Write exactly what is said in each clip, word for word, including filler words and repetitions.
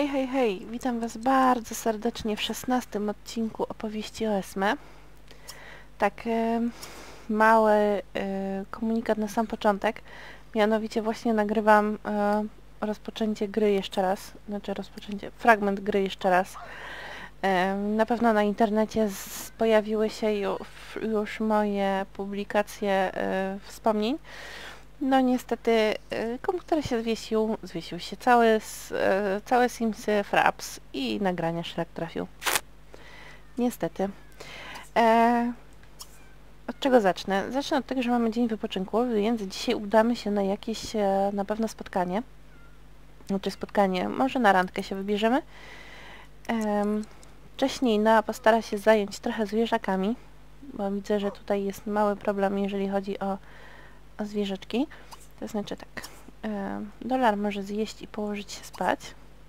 Hej, hej, hej! Witam was bardzo serdecznie w szesnastym odcinku opowieści o Esme. Tak, e, mały e, komunikat na sam początek. Mianowicie właśnie nagrywam e, rozpoczęcie gry jeszcze raz. Znaczy rozpoczęcie, fragment gry jeszcze raz. E, na pewno na internecie z, pojawiły się już, już moje publikacje e, wspomnień. No niestety y, komputer się zwiesił, zwiesił się cały, y, całe Simsy, Fraps i nagrania szlak trafił. Niestety. E, od czego zacznę? Zacznę od tego, że mamy dzień wypoczynku, więc dzisiaj udamy się na jakieś e, na pewno spotkanie. Znaczy spotkanie, może na randkę się wybierzemy. E, wcześniej Noa postara się zająć trochę zwierzakami, bo widzę, że tutaj jest mały problem, jeżeli chodzi o, o zwierzaczki. To znaczy tak, e, dolar może zjeść i położyć się spać.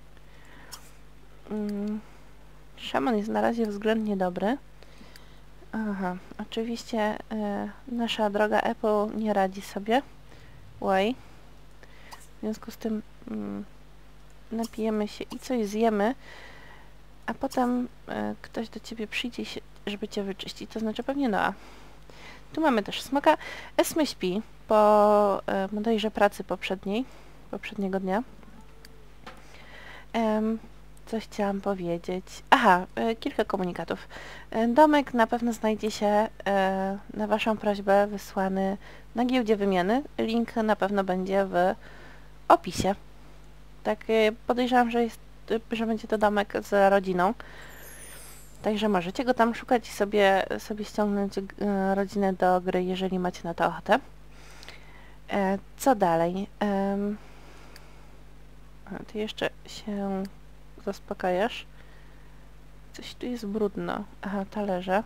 Mm, szaman jest na razie względnie dobry. Aha, oczywiście e, nasza droga Apple nie radzi sobie. Łaj. W związku z tym mm, napijemy się i coś zjemy, a potem e, ktoś do ciebie przyjdzie, się, żeby cię wyczyścić, to znaczy pewnie Noa. Tu mamy też smoka. Esme śpi po e, bodajże pracy poprzedniej, poprzedniego dnia. Um, coś chciałam powiedzieć. Aha, e, kilka komunikatów. E, domek na pewno znajdzie się e, na waszą prośbę wysłany na giełdzie wymiany. Link na pewno będzie w opisie. Tak, e, podejrzewam, że, jest, że będzie to domek z rodziną. Także możecie go tam szukać i sobie, sobie ściągnąć e, rodzinę do gry, jeżeli macie na to ochotę. E, co dalej? Um, a, ty jeszcze się zaspokajasz. Coś tu jest brudno. Aha, talerze.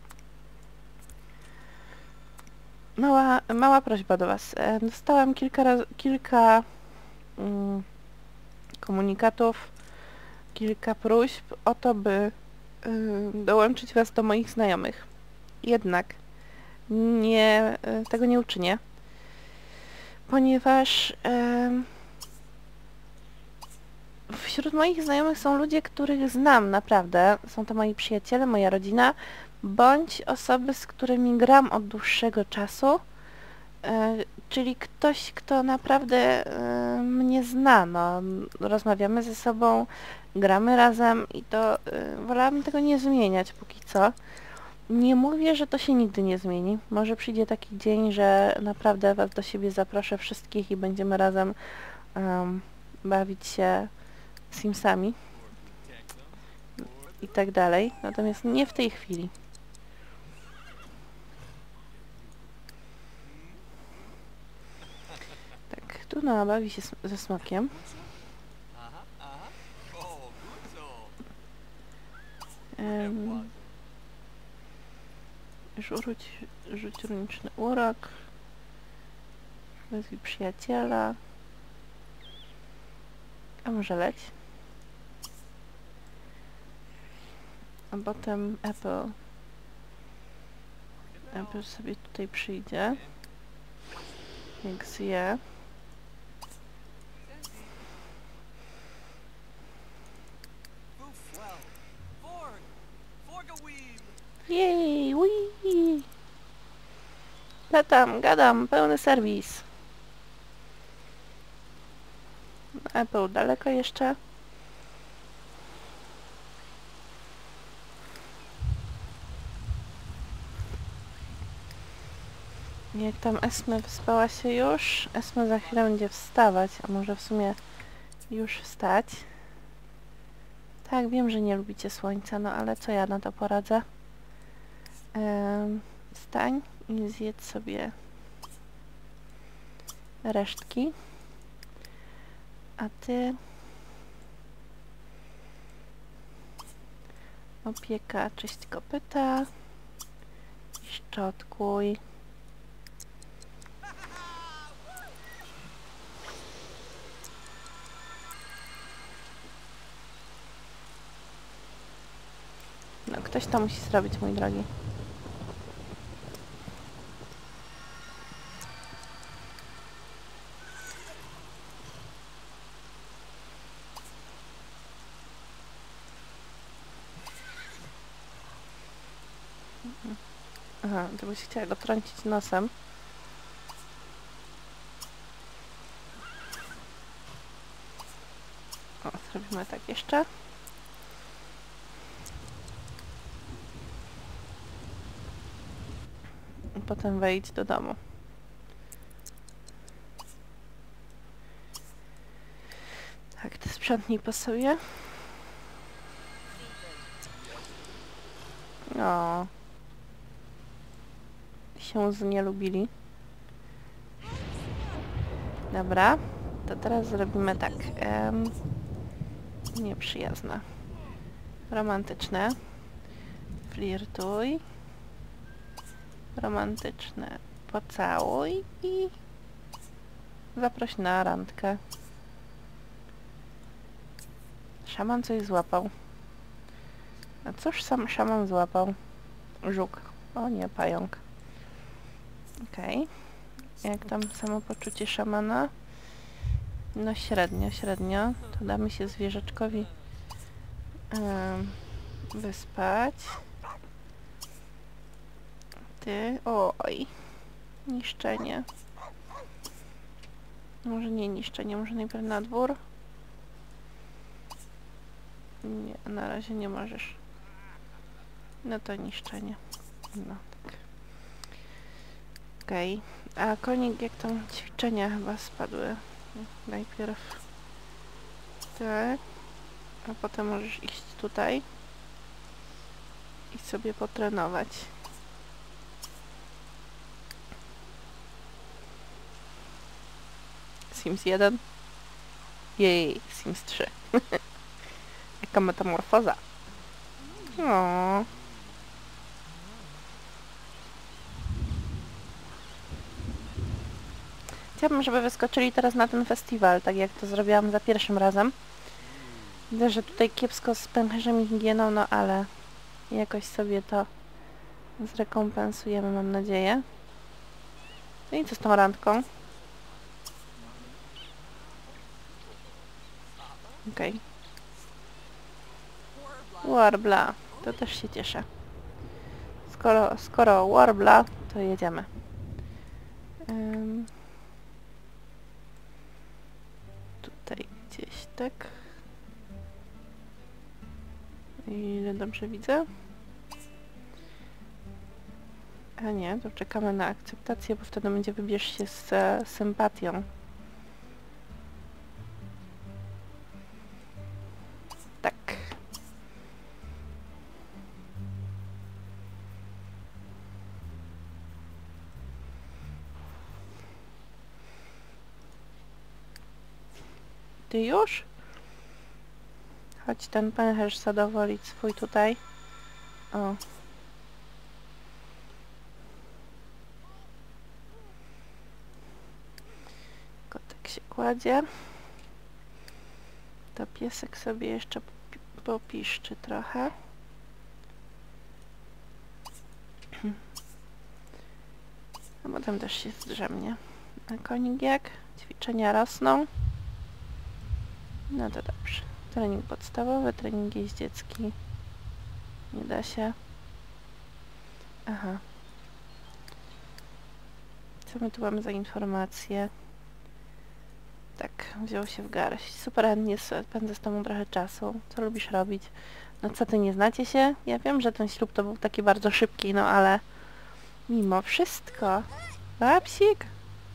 Mała, mała prośba do was. E, dostałam kilka razy, kilka mm, komunikatów, kilka próśb o to, by y, dołączyć was do moich znajomych. Jednak nie, y, tego nie uczynię, ponieważ y, wśród moich znajomych są ludzie, których znam naprawdę. Są to moi przyjaciele, moja rodzina, bądź osoby, z którymi gram od dłuższego czasu, e, czyli ktoś, kto naprawdę e, mnie zna. No, rozmawiamy ze sobą, gramy razem i to e, wolałabym tego nie zmieniać póki co. Nie mówię, że to się nigdy nie zmieni. Może przyjdzie taki dzień, że naprawdę was do siebie zaproszę wszystkich i będziemy razem um, bawić się Simsami i tak dalej, natomiast nie w tej chwili. Tak, tu Noa bawi się ze smokiem. Um, rzuć, rzuć runiczny urok. Wezwij przyjaciela. A może leć? A potem Apple Apple sobie tutaj przyjdzie. Jak zje. Jej, ui. Latam, gadam, pełny serwis. Apple daleko jeszcze. Jak tam Esme wyspała się już? Esme za chwilę będzie wstawać, a może w sumie już wstać. Tak, wiem, że nie lubicie słońca, no ale co ja na to poradzę? Ehm, wstań i zjedz sobie resztki. A ty... Opieka, czyść kopyta. Szczotkuj. No, ktoś to musi zrobić, mój drogi. Aha, to byś chciała go trącić nosem. O, zrobimy tak jeszcze. I potem wejdź do domu. Tak, ty sprzątnij po sobie. O. Się znielubili. Dobra, to teraz zrobimy tak. Em, nieprzyjazne. Romantyczne. Flirtuj. Romantyczne. Pocałuj i zaproś na randkę. Szaman coś złapał. A cóż sam szaman złapał? Żuk. O nie, pająk. Okej. Okay. Jak tam samopoczucie szamana? No średnio, średnio. To damy się zwierzaczkowi um, wyspać. Ty, oj. Niszczenie. Może nie niszczenie, może najpierw na dwór? Nie, na razie nie możesz. No to niszczenie. No tak. Okej. Okay. A konik, jak tam ćwiczenia chyba spadły. Najpierw tak. A potem możesz iść tutaj i sobie potrenować. Sims jeden. Jej, Sims trzy. Jaka metamorfoza. O. Chciałabym, żeby wyskoczyli teraz na ten festiwal, tak jak to zrobiłam za pierwszym razem. Widzę, że tutaj kiepsko z pęcherzem i higieną, no ale jakoś sobie to zrekompensujemy, mam nadzieję. No i co z tą randką? Okej. Okay. Warbla. To też się cieszę. Skoro, skoro Warbla, to jedziemy. Um, tutaj gdzieś, tak? Ile dobrze widzę? A nie, to czekamy na akceptację, bo wtedy będzie wybierz się z e, sympatią. Tak. Ty już? Chodź ten pęcherz zadowolić swój tutaj. O. Kotek się kładzie. To piesek sobie jeszcze popiszczy trochę. A potem też się zdrzemnie. A konik jak? Ćwiczenia rosną. No to dobrze. Trening podstawowy, trening jeździecki. Nie da się. Aha. Co my tu mamy za informacje? Tak, wziął się w garść. Super chętnie spędzę z tobą trochę czasu. Co lubisz robić? No co, ty nie znacie się? Ja wiem, że ten ślub to był taki bardzo szybki, no ale mimo wszystko. Babsik!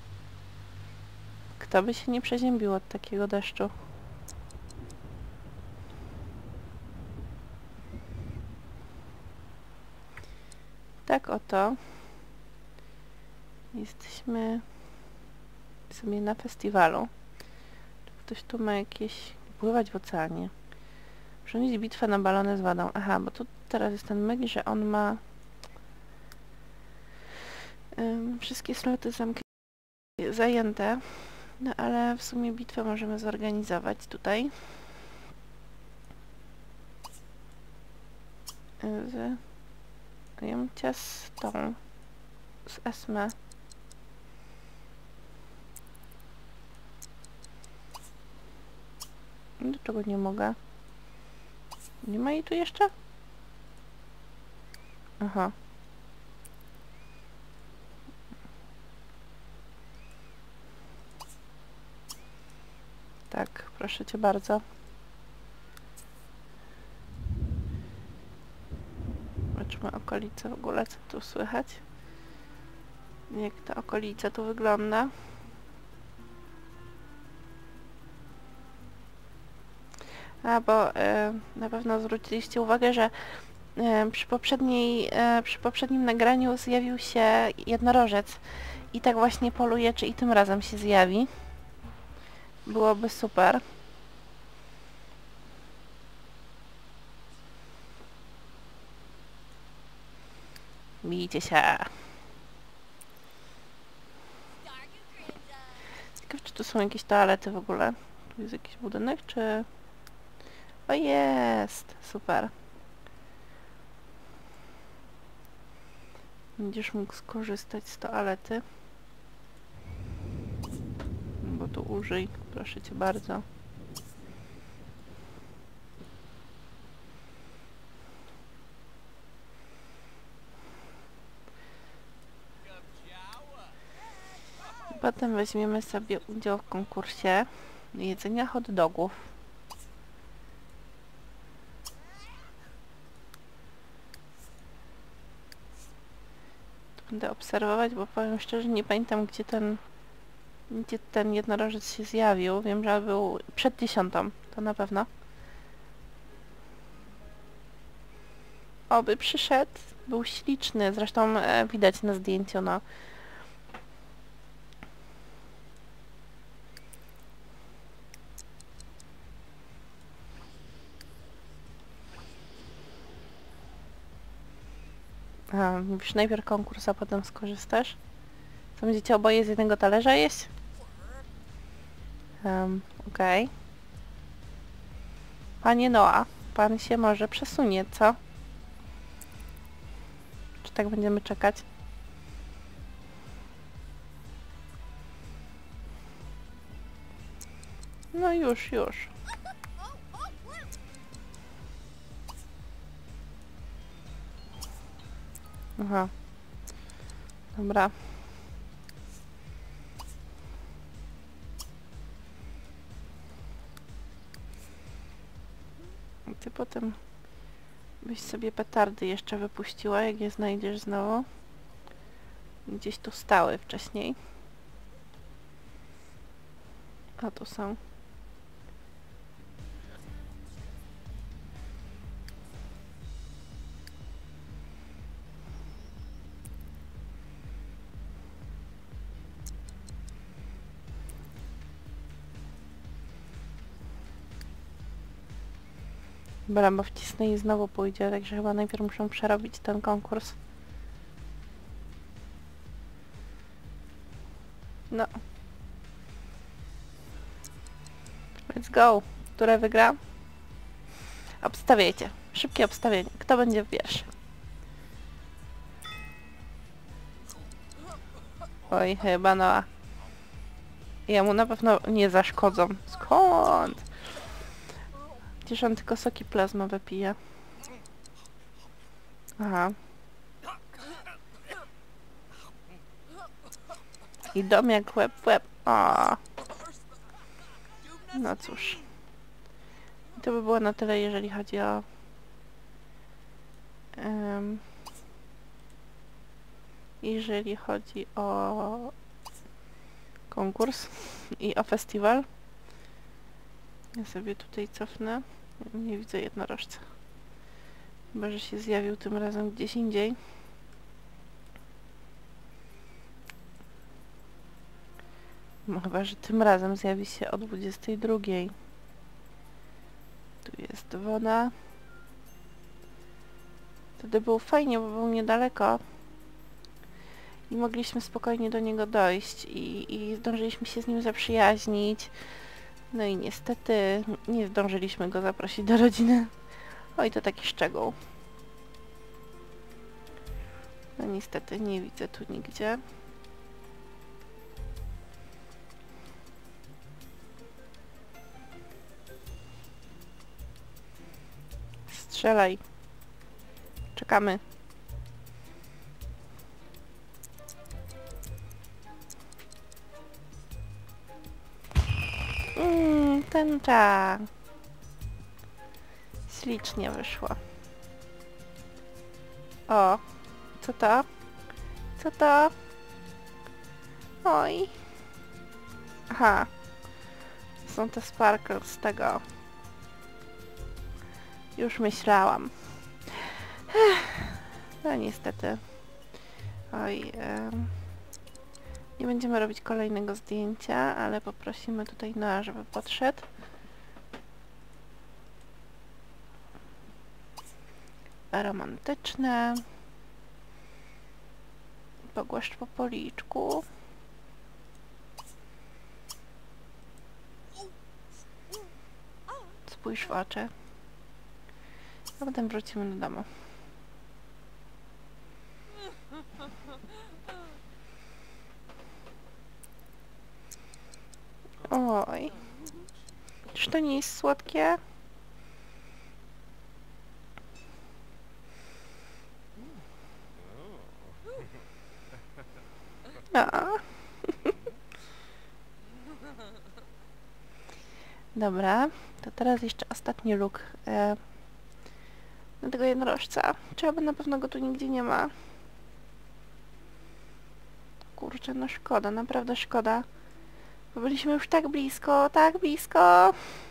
Kto by się nie przeziębił od takiego deszczu? Tak oto jesteśmy sobie na festiwalu. Ktoś tu ma jakieś... pływać w oceanie. Przenieść bitwę na balony z wodą. Aha, bo tu teraz jest ten myk, że on ma um, wszystkie sloty zamknięte, zajęte. No ale w sumie bitwę możemy zorganizować tutaj. Z... Jem cię z tą... z Esme. Dlaczego nie mogę? Nie ma jej tu jeszcze? Aha. Tak, proszę cię bardzo. Zobaczmy okolice w ogóle, co tu słychać. Jak ta okolica tu wygląda. A, bo e, na pewno zwróciliście uwagę, że e, przy poprzedniej, e, przy poprzednim nagraniu zjawił się jednorożec. I tak właśnie poluję, czy i tym razem się zjawi. Byłoby super. Bijcie się. Ciekawe, czy tu są jakieś toalety w ogóle. Tu jest jakiś budynek, czy... O, jest! Super. Będziesz mógł skorzystać z toalety. Bo tu użyj, proszę cię bardzo. Potem weźmiemy sobie udział w konkursie jedzenia hot dogów. Będę obserwować, bo powiem szczerze, nie pamiętam, gdzie ten gdzie ten jednorożec się zjawił. Wiem, że był przed dziesiątą, to na pewno. Oby przyszedł. Był śliczny, zresztą e, widać na zdjęciu, no. A, mówisz najpierw konkurs, a potem skorzystasz? Co, będziecie oboje z jednego talerza jeść? Um, okej. Okay. Panie Noa, pan się może przesunie, co? Czy tak będziemy czekać? No już, już. Aha. Dobra. I ty potem byś sobie petardy jeszcze wypuściła, jak je znajdziesz znowu. Gdzieś tu stały wcześniej. A tu są. Dobra, bo wcisnę i znowu pójdzie, także chyba najpierw muszę przerobić ten konkurs. No. Let's go. Które wygra? Obstawiajcie. Szybkie obstawienie. Kto będzie pierwszy? Oj, chyba Noa. Jemu na pewno nie zaszkodzą. Skąd? Przecież on tylko soki plazmowe pije. Aha. I dom jak łeb w łeb. O. No cóż. I to by było na tyle, jeżeli chodzi o... Um, jeżeli chodzi o konkurs i o festiwal. Ja sobie tutaj cofnę. Nie widzę jednorożca. Chyba, że się zjawił tym razem gdzieś indziej. No chyba, że tym razem zjawi się o dwudziestej drugiej. Tu jest woda. Wtedy było fajnie, bo był niedaleko. I mogliśmy spokojnie do niego dojść. I, i zdążyliśmy się z nim zaprzyjaźnić. No i niestety nie zdążyliśmy go zaprosić do rodziny. Oj, to taki szczegół. No niestety nie widzę tu nigdzie. Strzelaj. Czekamy. Mm, tęcza. Ślicznie wyszło. O, co to? Co to? Oj. Aha. Są te sparkle z tego. Już myślałam. No niestety. Oj. Em. Nie będziemy robić kolejnego zdjęcia, ale poprosimy tutaj Noa, żeby podszedł. Romantyczne. Pogłaszcz po policzku. Spójrz w oczy. A potem wrócimy do domu. Oj. Czy to nie jest słodkie? A. Dobra, to teraz jeszcze ostatni look e, na tego jednorożca. Trzeba, na pewno go tu nigdzie nie ma. Kurczę, no szkoda, naprawdę szkoda. Bo byliśmy już tak blisko, tak blisko.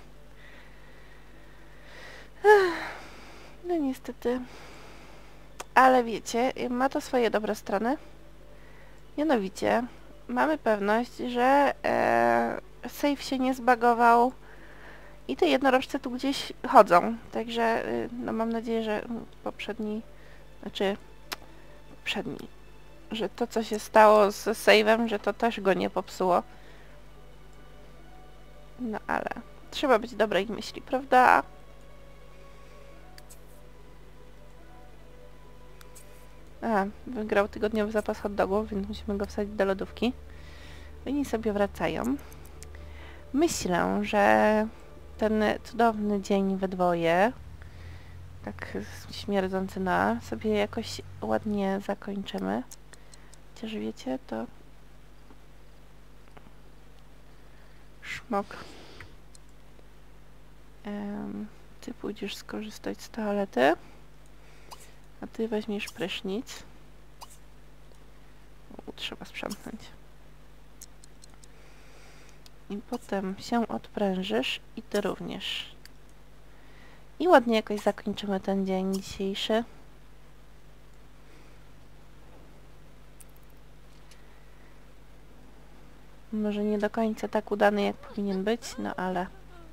No niestety. Ale wiecie, ma to swoje dobre strony. Mianowicie, mamy pewność, że e, save się nie zbagował i te jednorożce tu gdzieś chodzą. Także no mam nadzieję, że poprzedni, znaczy poprzedni, że to co się stało z save'em, że to też go nie popsuło. No ale trzeba być dobrej myśli, prawda? A, wygrał tygodniowy zapas hot dogów, więc musimy go wsadzić do lodówki. Oni sobie wracają. Myślę, że ten cudowny dzień we dwoje, tak śmierdzący na, sobie jakoś ładnie zakończymy. Chociaż wiecie, to szmok. Um, ty pójdziesz skorzystać z toalety, a ty weźmiesz prysznic. U, trzeba sprzątnąć. I potem się odprężysz i ty również. I ładnie jakoś zakończymy ten dzień dzisiejszy. Może nie do końca tak udany, jak powinien być, no ale...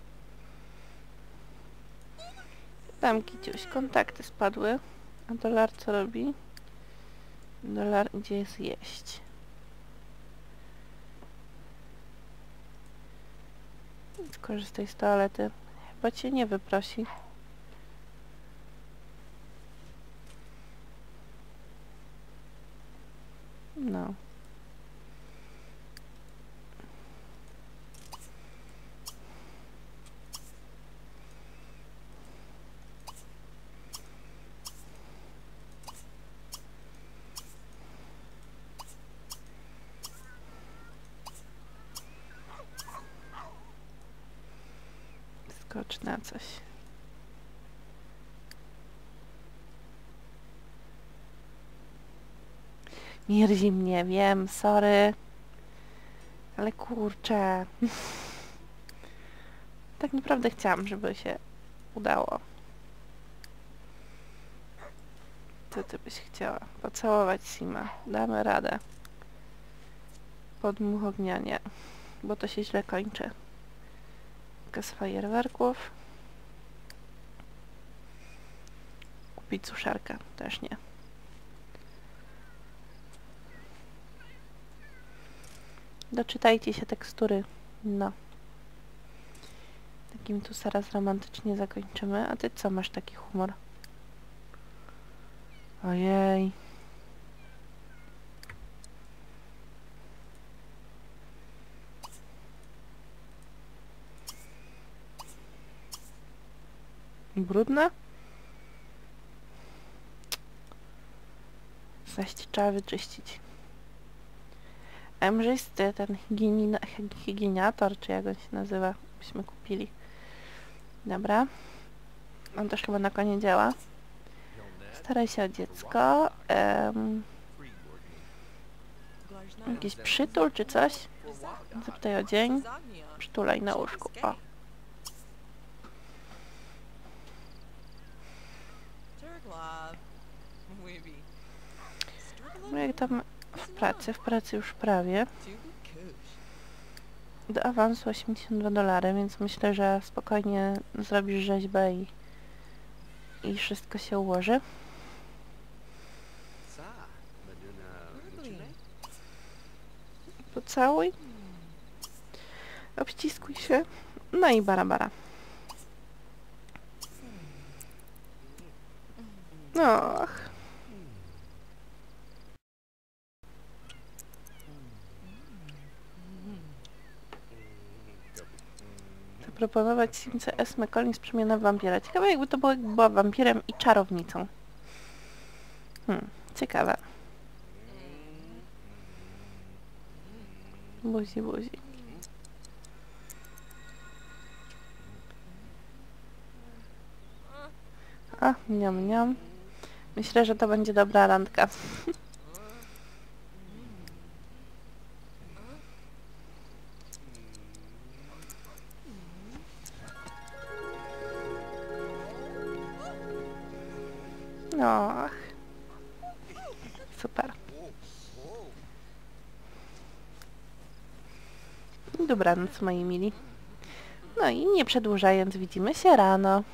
Tam Kiciuś, kontakty spadły. A dolar co robi? Dolar gdzie jest jeść? Skorzystaj z toalety. Chyba cię nie wyprosi. No. Skocz na coś. Mierzi mnie, wiem, sorry. Ale kurczę. Tak naprawdę chciałam, żeby się udało. Co ty byś chciała? Pocałować Sima. Damy radę. Podmuch ognia nie. Bo to się źle kończy. Z fajerwerków. Kupić suszarkę. Też nie. Doczytajcie się tekstury. No. Takim tu zaraz romantycznie zakończymy. A ty co masz taki humor? Ojej. Brudne? Zaś trzeba wyczyścić. A mrzysty, ten higienina, higieniator, czy jak on się nazywa, byśmy kupili. Dobra. On też chyba na konie działa. Staraj się o dziecko. Um, jakiś przytul czy coś? Zapytaj o dzień. Przytulaj na łóżku. O. No jak tam w pracy? W pracy już prawie. Do awansu osiemdziesiąt dwa dolary, więc myślę, że spokojnie zrobisz rzeźbę i, i wszystko się ułoży. Pocałuj. Obściskuj się. No i bara-bara. Och. Zaproponować Simce Esme Collins przemiana w wampira. Ciekawe jakby to było, jakby była wampirem i czarownicą. Hmm, ciekawe. Buzi, buzi. A, niam, niam. Myślę, że to będzie dobra randka. Och. Super. Dobranoc, moi mili. No i nie przedłużając, widzimy się rano.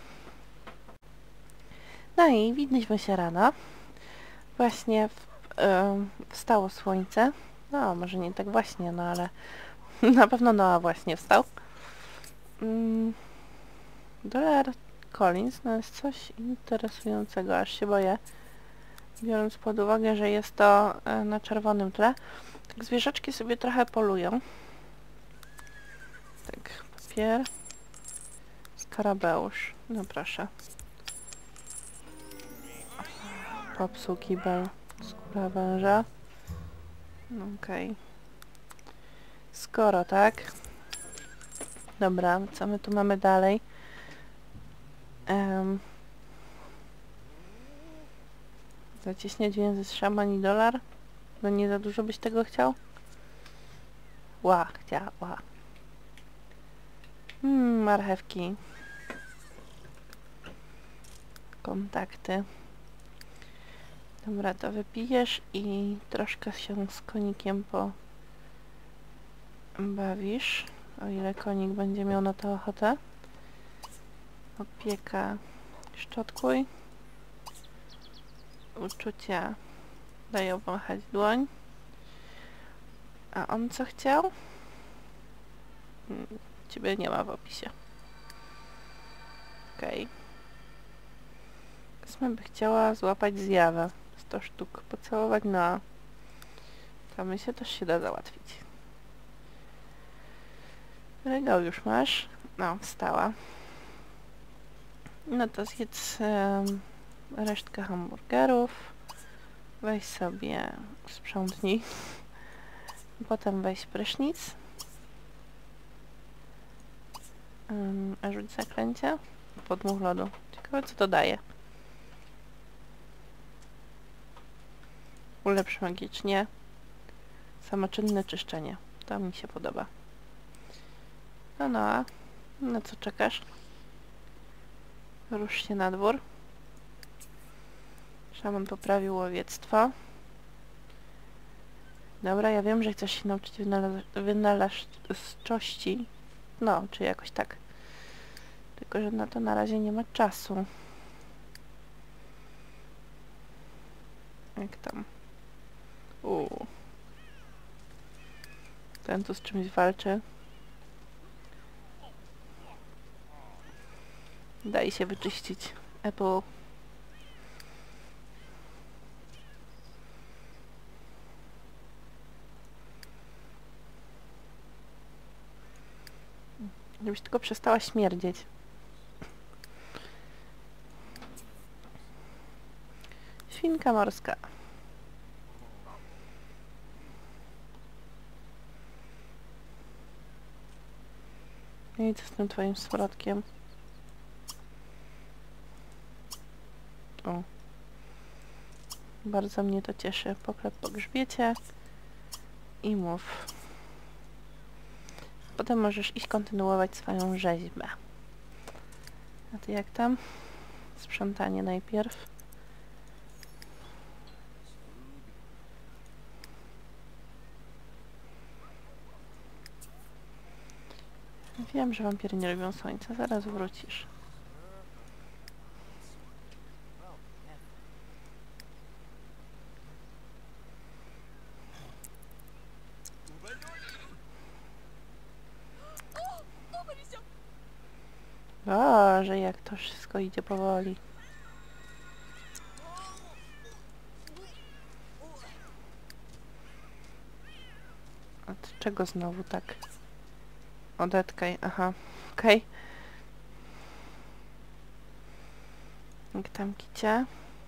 No i widzieliśmy się rano. Właśnie w, yy, wstało słońce. No, może nie tak właśnie, no ale na pewno Noah właśnie wstał. Mm, dolar Collins, no jest coś interesującego, aż się boję. Biorąc pod uwagę, że jest to yy, na czerwonym tle. Tak zwierzaczki sobie trochę polują. Tak, papier. Skarabeusz. No proszę. Popsuł kibel. Skóra węża. Okej. Okay. Skoro, tak? Dobra, co my tu mamy dalej? Um, Zacieśniać więzy z szaman i dolar? No nie za dużo byś tego chciał? Ła, chciała. Hmm, marchewki. Kontakty. Dobra, to wypijesz i troszkę się z konikiem pobawisz, o ile konik będzie miał na to ochotę. Opieka, szczotkuj. Uczucia, daj obmachać dłoń. A on co chciał? Hmm, ciebie nie ma w opisie. Okej. Okay. Esme by chciała złapać zjawę. sto sztuk. Pocałować na... To myślę, też się da załatwić. Regał już masz. No, wstała. No to zjedz um, resztkę hamburgerów. Weź sobie sprzątnij. Potem weź prysznic. Um, a rzuć zaklęcie. Podmuch lodu. Ciekawe co to daje. Ulepsz magicznie. Samoczynne czyszczenie. To mi się podoba. No no, a na co czekasz? Rusz się na dwór. Szaman poprawił łowiectwo. Dobra, ja wiem, że chcesz się nauczyć wynalazczości. No, czy jakoś tak. Tylko, że na to na razie nie ma czasu. Jak tam? Uuu. Ten tu z czymś walczy. Daj się wyczyścić. Apple. Żebyś tylko przestała śmierdzieć. Świnka morska. No i co z tym twoim smrodkiem? O. Bardzo mnie to cieszy. Poklep po grzbiecie i mów. Potem możesz iść kontynuować swoją rzeźbę. A ty jak tam? Sprzątanie najpierw. Wiem, że wampiry nie lubią słońca. Zaraz wrócisz. Boże, jak to wszystko idzie powoli. Od czego znowu tak? Odetkaj, aha. Okej. Okay. Jak tam Kicia?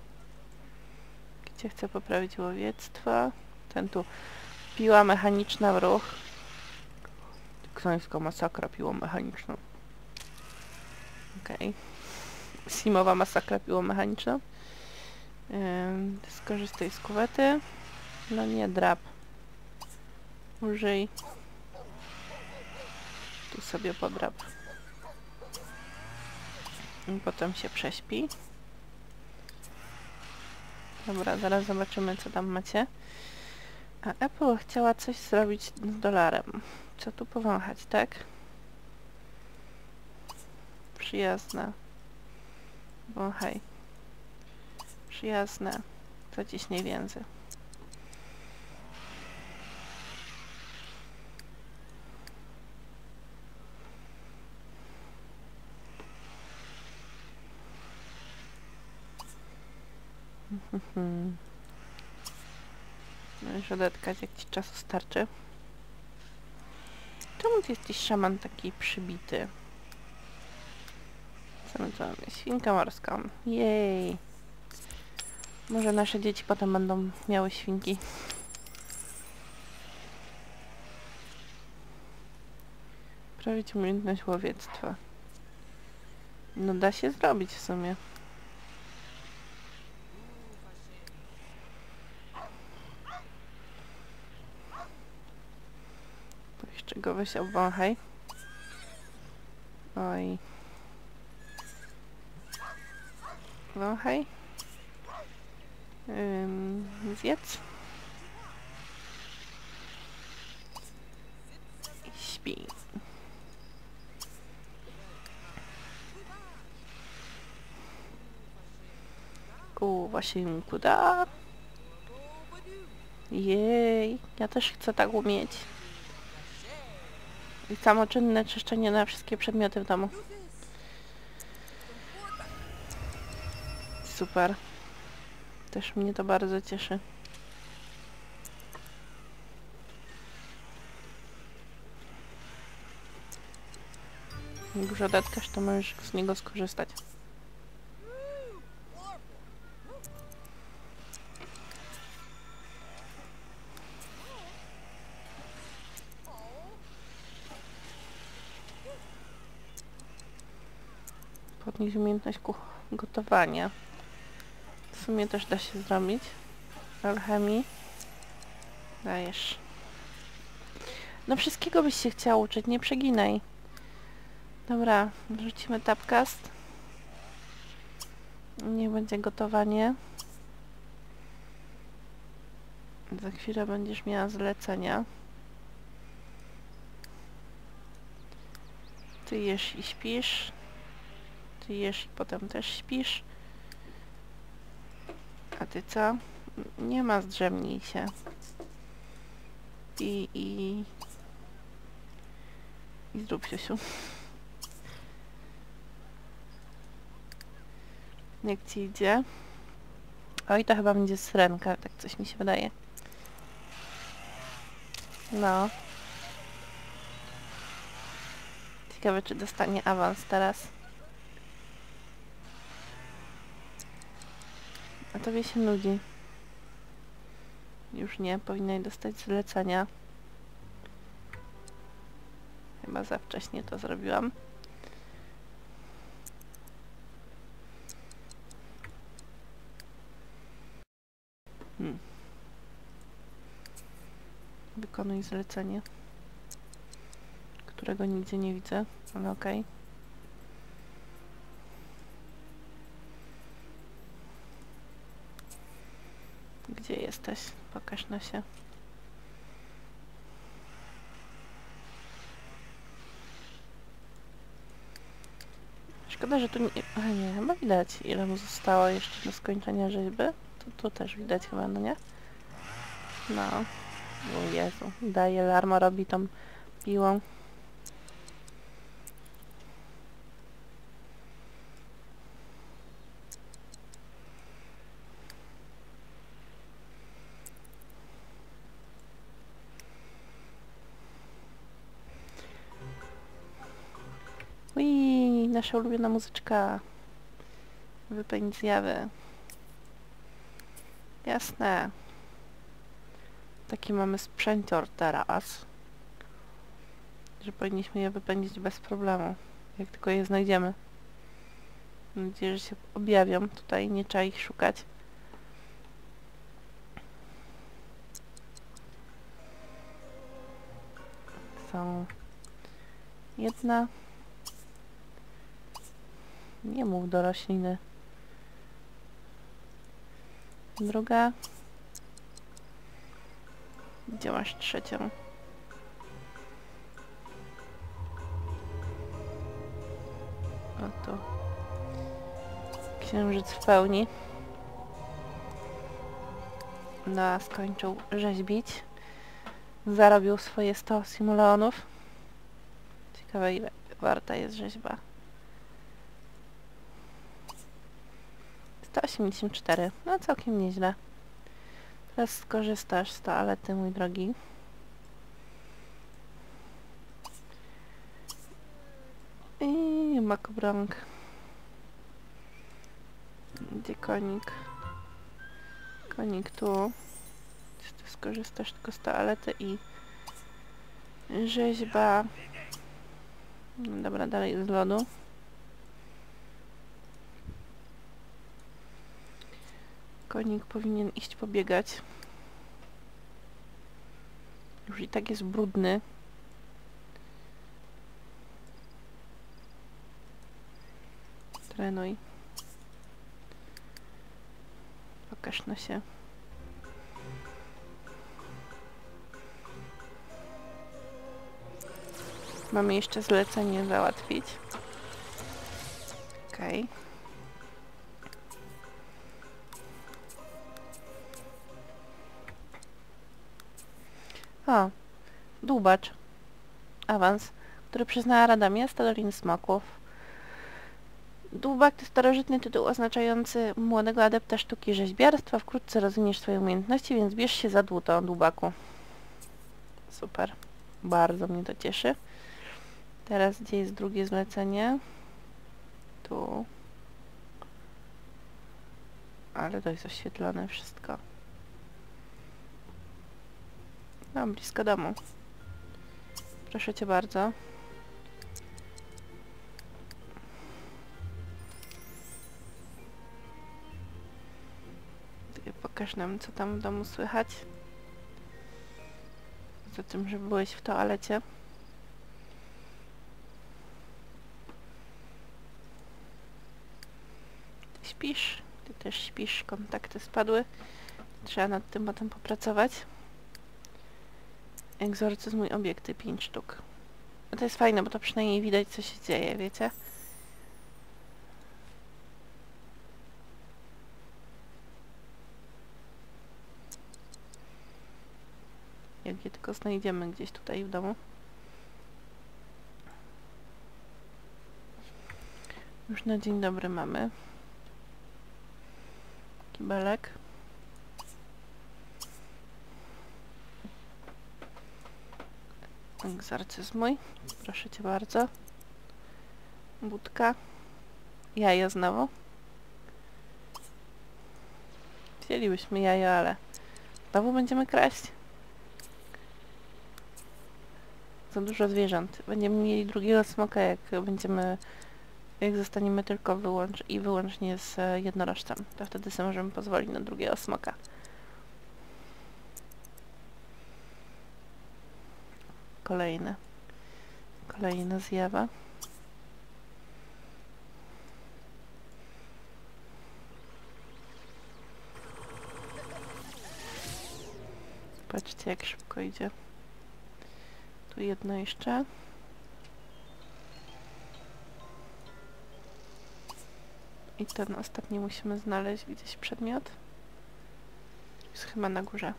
Kicia chce poprawić łowiectwo. Ten tu piła mechaniczna w ruch. Ktońska masakra piłą mechaniczną. Okej. Okay. Simowa masakra piłą mechaniczną. Yy, skorzystaj z kuwety. No nie, drap. Użyj. Tu sobie podrap. I potem się prześpi. Dobra, zaraz zobaczymy, co tam macie. A Apple chciała coś zrobić z dolarem. Co tu powąchać, tak? Przyjazne. Wąchaj. Przyjazne. Zaciśnij więzy. Możesz odetkać, jak ci czasu starczy. Czemu ty jesteś szaman taki przybity? Co my tu mamy? Świnkę morską. Jej! Może nasze dzieci potem będą miały świnki. Prawić umiejętność łowiectwa. No da się zrobić w sumie. To jeszcze go weź obwąchaj. Oj. Wąchaj. Ym, zjedz. I śpi. U, Wasinku, da. Jej, ja też chcę tak umieć. I samoczynne czyszczenie na wszystkie przedmioty w domu. Super. Też mnie to bardzo cieszy. Jak już odetkasz, to możesz z niego skorzystać. Podnieść umiejętność gotowania. W sumie też da się zrobić. Alchemii. Dajesz. No wszystkiego byś się chciał uczyć, nie przeginaj. Dobra, wrzucimy tapcast. Niech będzie gotowanie. Za chwilę będziesz miała zlecenia. Ty jesz i śpisz. Ty jesz i potem też śpisz. A ty co? Nie ma, zdrzemnij się. I, i... I zrób siusiu. Jak ci idzie? Oj, to chyba będzie syrenka, tak coś mi się wydaje. No. Ciekawe, czy dostanie awans teraz. A tobie się nudzi. Już nie, powinnaś dostać zlecenia. Chyba za wcześnie to zrobiłam. Hmm. Wykonuj zlecenie, którego nigdzie nie widzę, ale okej. Okay. Gdzie jesteś? Pokaż na się. Szkoda, że tu nie... A nie, chyba widać, ile mu zostało jeszcze do skończenia rzeźby. Tu, tu też widać chyba, no nie? No. O Jezu, daje alarma, robi tą piłą. Ui, nasza ulubiona muzyczka. Wypełnić zjawy. Jasne. Taki mamy sprzęcior teraz, że powinniśmy je wypędzić bez problemu, jak tylko je znajdziemy. Mam nadzieję, że się objawią tutaj, nie trzeba ich szukać. Są jedna. Nie mów do rośliny. Druga. Gdzie masz trzecią? Oto. Księżyc w pełni. No, a skończył rzeźbić. Zarobił swoje sto simoleonów. Ciekawe, ile warta jest rzeźba. sto osiemdziesiąt cztery. No, całkiem nieźle. Teraz skorzystasz z toalety, mój drogi. I makobrąg. Gdzie konik? Konik tu. Ty skorzystasz tylko z toalety i rzeźba. No dobra, dalej z lodu. Konik powinien iść pobiegać. Już i tak jest brudny. Trenuj. Pokaż na się. Mamy jeszcze zlecenie załatwić. Okej. O, dłubacz. Awans, który przyznała Rada Miasta Doliny Smoków. Dłubak to starożytny tytuł oznaczający młodego adepta sztuki rzeźbiarstwa. Wkrótce rozwiniesz swoje umiejętności, więc bierz się za dłuto, dłubaku. Super. Bardzo mnie to cieszy. Teraz gdzie jest drugie zlecenie? Tu. Ale to jest oświetlone wszystko. No, blisko domu. Proszę cię bardzo. Pokaż nam, co tam w domu słychać. Za tym, że byłeś w toalecie. Ty śpisz. Ty też śpisz. Kontakty spadły. Trzeba nad tym potem popracować. Egzorcyzm i obiekty pięć sztuk. No to jest fajne, bo to przynajmniej widać, co się dzieje, wiecie? Jak je tylko znajdziemy gdzieś tutaj w domu. Już na dzień dobry mamy. Kibelek. Egzorcyzmuj. Proszę cię bardzo. Budka. Jajo znowu. Wzięlibyśmy jajo, ale znowu będziemy kraść. Za dużo zwierząt. Będziemy mieli drugiego smoka, jak będziemy... Jak zostaniemy tylko wyłącz i wyłącznie z jednorożcem. To wtedy sobie możemy pozwolić na drugiego smoka. Kolejne. Kolejna zjawa. Patrzcie, jak szybko idzie. Tu jedno jeszcze. I ten ostatni musimy znaleźć gdzieś przedmiot. Jest chyba na górze.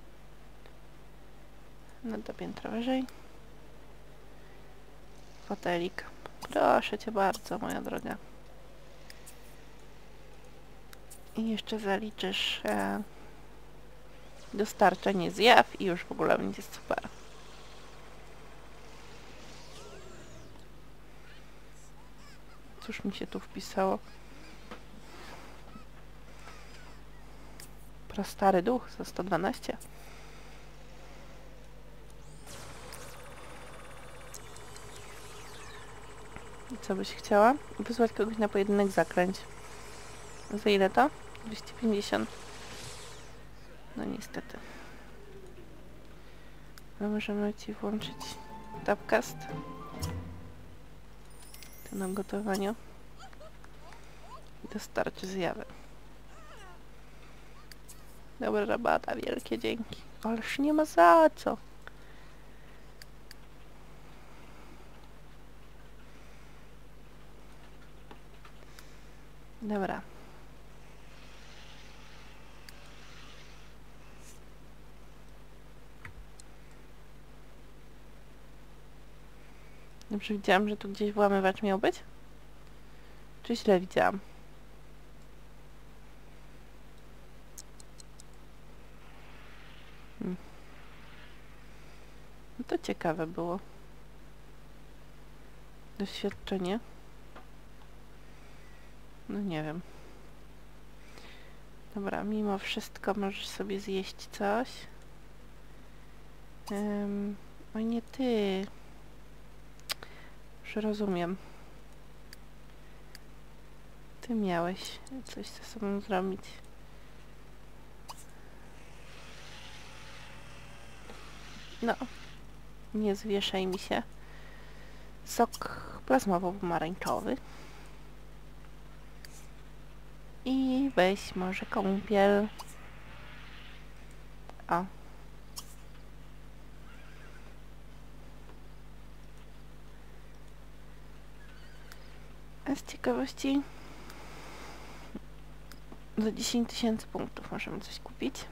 No to piętro wyżej. Fotelik. Proszę cię bardzo, moja droga. I jeszcze zaliczysz e, dostarczenie zjaw i już w ogóle będzie super. Cóż mi się tu wpisało? Prastary duch za sto dwanaście. I co byś chciała? Wysłać kogoś na pojedynek zaklęć. Za ile to? dwieście pięćdziesiąt. No niestety. My możemy ci włączyć Tapcast. To na gotowaniu. I dostarczy zjawy. Dobra rabata, wielkie dzięki. Ależ nie ma za co. Dobra. Dobrze widziałam, że tu gdzieś włamywacz miał być? Czy źle widziałam? Hmm. No to ciekawe było. Doświadczenie. No nie wiem. Dobra, mimo wszystko możesz sobie zjeść coś. Um, o nie ty. Już rozumiem. Ty miałeś coś ze sobą zrobić. No. Nie zwieszaj mi się. Sok plazmowo-pomarańczowy. I weź może kąpiel. O. A z ciekawości za dziesięć tysięcy punktów możemy coś kupić.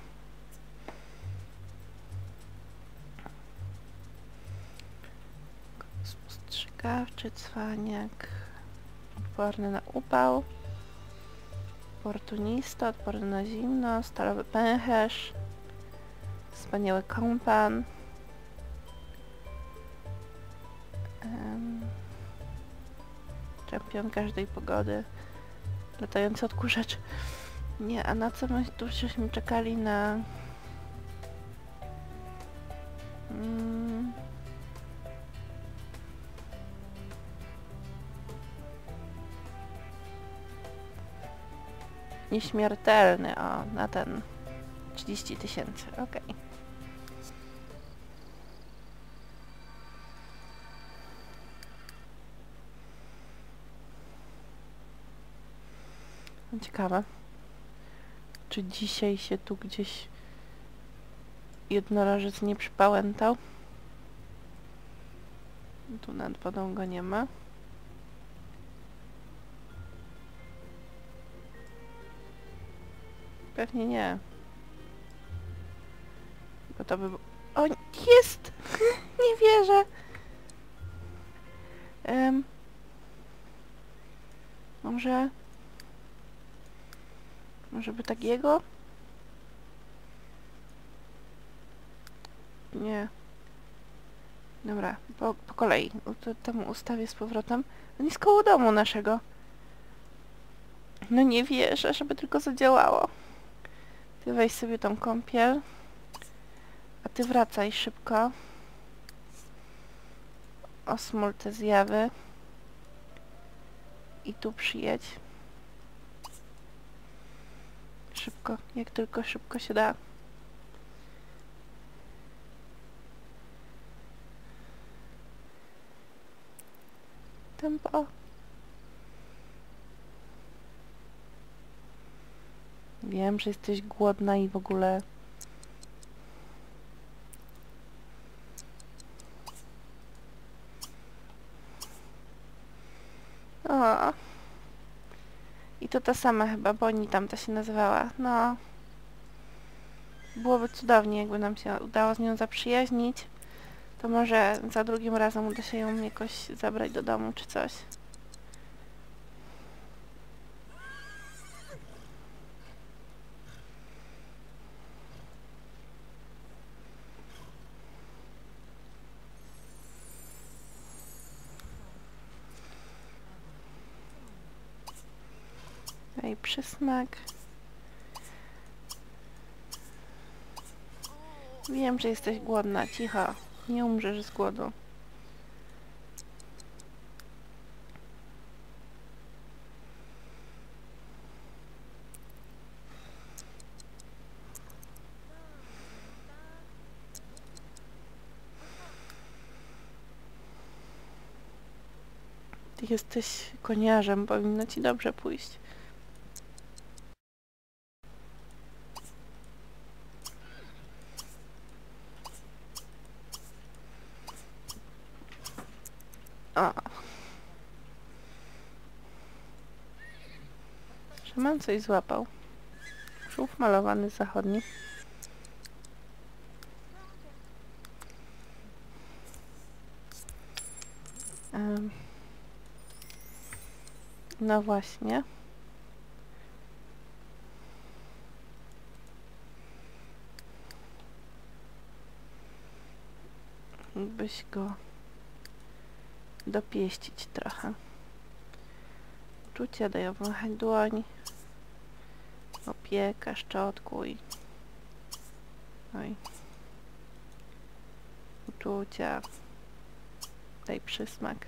Spostrzegawczy, cwaniak, odporny na upał, oportunista, odporny na zimno, stalowy pęcherz, wspaniały kompan, um, czempion każdej pogody, latający odkurzacz. Nie, a na co my tu żeśmy czekali na... Mm. Nieśmiertelny, o, na ten trzydzieści tysięcy, okej. Okay. Ciekawe, czy dzisiaj się tu gdzieś jednorożec nie przypałętał? Tu nad wodą go nie ma. Pewnie nie. Bo to by... O, jest! Nie wierzę! Um, może... Może by takiego? Nie. Dobra, po, po kolei. To temu ustawię z powrotem. On jest koło domu naszego. No nie wierzę, żeby tylko zadziałało. Ty weź sobie tą kąpiel. A ty wracaj szybko. osmol te zjawy. I tu przyjedź. Szybko, jak tylko szybko się da. Tempo. Wiem, że jesteś głodna i w ogóle... O. I to ta sama chyba, Bonnie tamta się nazywała. No. Byłoby cudownie, jakby nam się udało z nią zaprzyjaźnić. To może za drugim razem uda się ją jakoś zabrać do domu czy coś. Daj przysmak. Wiem, że jesteś głodna. Cicho. Nie umrzesz z głodu. Ty jesteś koniarzem. Powinno ci dobrze pójść. O. Szaman coś złapał. Żółw malowany zachodni. Um. No właśnie. Mógłbyś go dopieścić trochę. Uczucia, daj obmachać dłoń. Opieka, szczotkuj. Oj. Uczucia. Daj przysmak.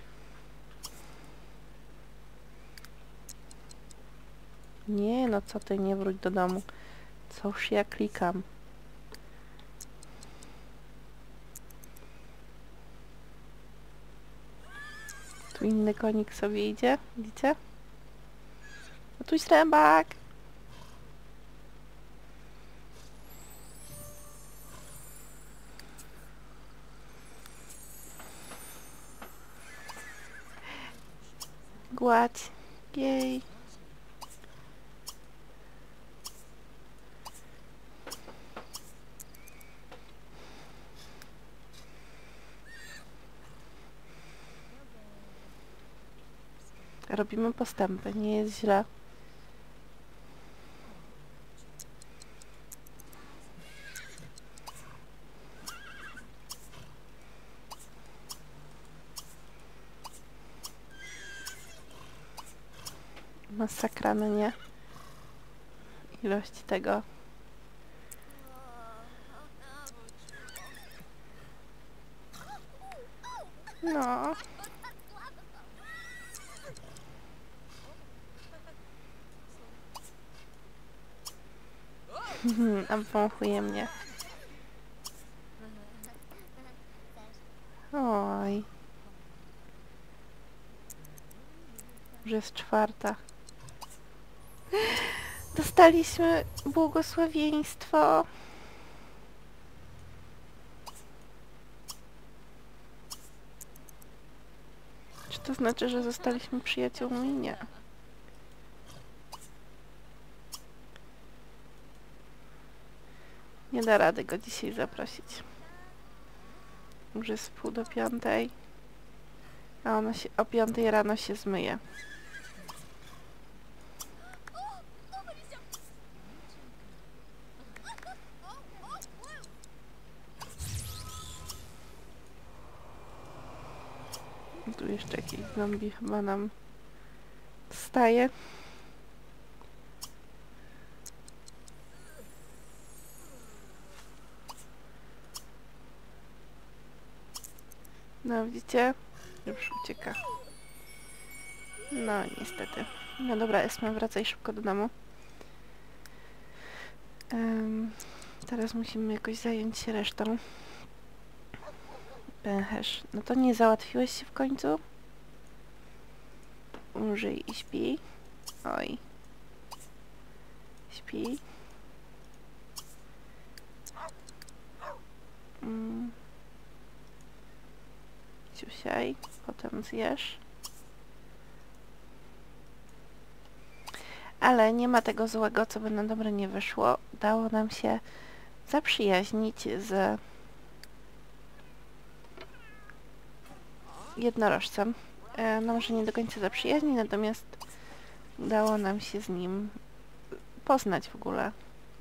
Nie, no co ty, nie wróć do domu. Coż ja klikam. Tu inny konik sobie idzie, widzicie? A tu srębak! Gładź. Jej. Robimy postępy, nie jest źle. Masakra, no nie? Ilość tego. No. Obwąchuje mnie. Oj. Już jest czwarta. Dostaliśmy błogosławieństwo. Czy to znaczy, że zostaliśmy przyjaciółmi? Nie. Nie da rady go dzisiaj zaprosić. Już jest pół do piątej. A ona się o piątej rano się zmyje. Tu jeszcze jakiś zombie chyba nam wstaje. No widzicie? Już ucieka. No niestety. No dobra, Esma, wracaj szybko do domu. Um, teraz musimy jakoś zająć się resztą. Pęcherz. No to nie załatwiłeś się w końcu? Umrzyj i śpi. Oj. Śpi. Mm. Ciusiaj. Potem zjesz. Ale nie ma tego złego, co by na dobre nie wyszło. Udało nam się zaprzyjaźnić z jednorożcem. E, no może nie do końca zaprzyjaźnić, natomiast udało nam się z nim poznać w ogóle.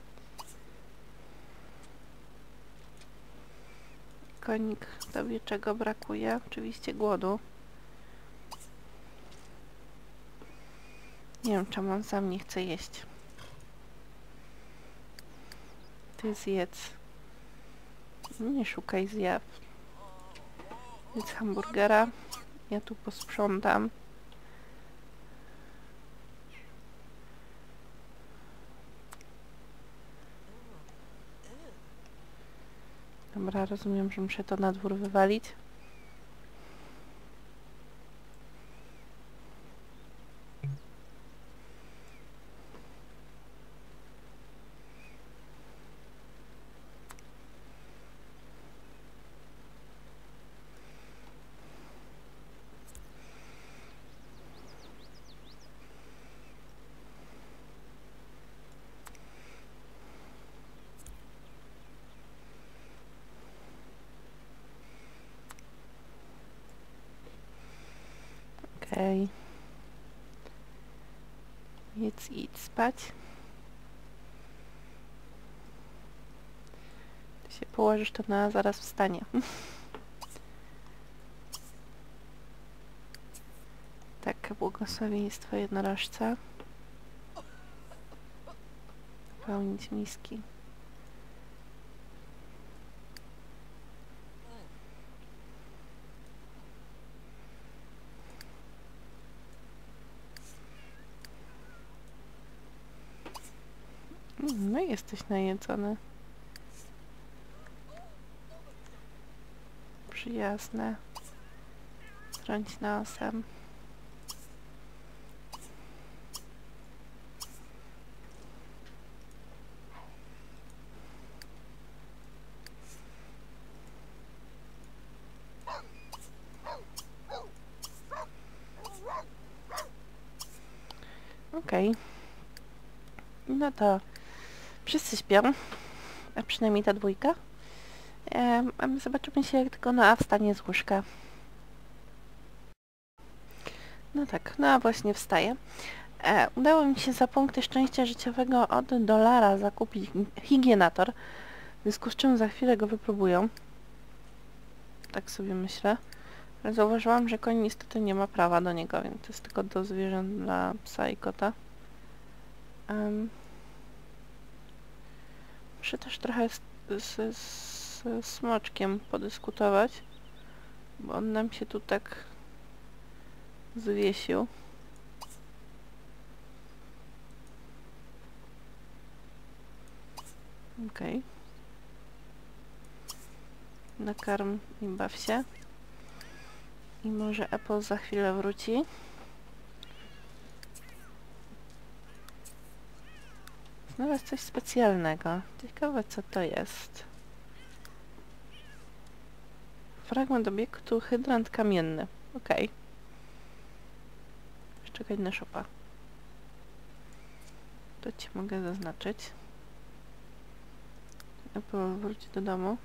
Konik, tobie czego brakuje? Oczywiście głodu. Nie wiem, czemu on sam nie chce jeść. Ty zjedz. Nie szukaj zjaw. Jedz hamburgera. Ja tu posprzątam. Dobra, rozumiem, że muszę to na dwór wywalić. Okej. Okay. Jedz i idź spać. Ty się położysz, to na zaraz wstanie. Tak, błogosławieństwo jednorożca. Pełnić miski. No i jesteś najedzony. Przyjazne. Trąć nosem. Okej. Okay. No to wszyscy śpią, a przynajmniej ta dwójka. Ehm, a my zobaczymy się, jak tylko Noa wstanie z łóżka. No tak, Noa właśnie wstaje. E, udało mi się za punkty szczęścia życiowego od dolara zakupić higienator, w związku z czym za chwilę go wypróbują. Tak sobie myślę. Ale zauważyłam, że koń niestety nie ma prawa do niego, więc to jest tylko do zwierząt dla psa i kota. Um, muszę też trochę z, z, z smoczkiem podyskutować, bo on nam się tu tak zwiesił. Okej. Okay. Nakarm i baw się. I może Apple za chwilę wróci. Znalazł coś specjalnego. Ciekawe, co to jest. Fragment obiektu hydrant kamienny. Okej. Okay. Czekaj na szopa. To ci mogę zaznaczyć. Apple wróci do domu.